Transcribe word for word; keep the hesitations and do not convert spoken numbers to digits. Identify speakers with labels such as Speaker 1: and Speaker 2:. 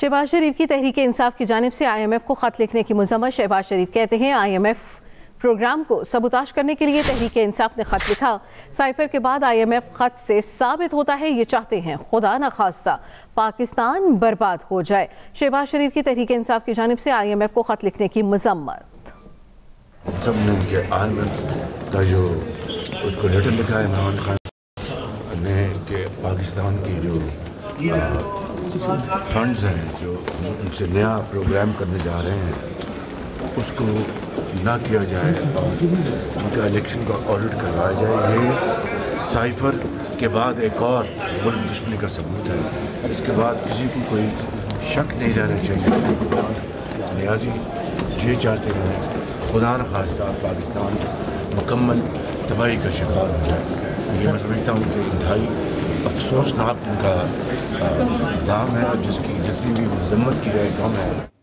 Speaker 1: شہباز شریف کی تحریک انصاف کی جانب سے آئی ایم ایف کو خط لکھنے کی مذمت۔ شہباز شریف کہتے ہیں آئی ایم ایف پروگرام کو سبوتاش کرنے کے لیے تحریک انصاف نے خط لکھا۔ سائفر کے بعد آئی ایم ایف خط سے ثابت ہوتا ہے یہ چاہتے ہیں خدا نخواستہ پاکستان برباد ہو جائے۔ شہباز شریف کی تحریک انصاف کی جانب سے آئی ایم ایف کو خط لکھنے کی مذمت۔
Speaker 2: سب نے کہ آئی ایم ایف کا جو اس کو لیٹر لکھا ہے عمران خان نے کہ پاکستان کی جو فنڈز ہیں جو ان سے نیا پروگرام کرنے جا رہے ہیں اس کو نہ کیا جائے اور ان کا الیکشن کا آڈٹ کروایا جائے، یہ سائفر کے بعد ایک اور ملک دشمنی کا ثبوت ہے۔ اس کے بعد کسی کو کوئی شک نہیں رہنا چاہیے۔ نیازی یہ چاہتے ہیں خدا نخواستہ پاکستان مکمل تباہی کا شکار ہو جائے۔ یہ میں سمجھتا ہوں کہ انتہائی افسوسناک ان کا کام ہے، جس کی جتنی بھی مذمت کی جائے کم ہے۔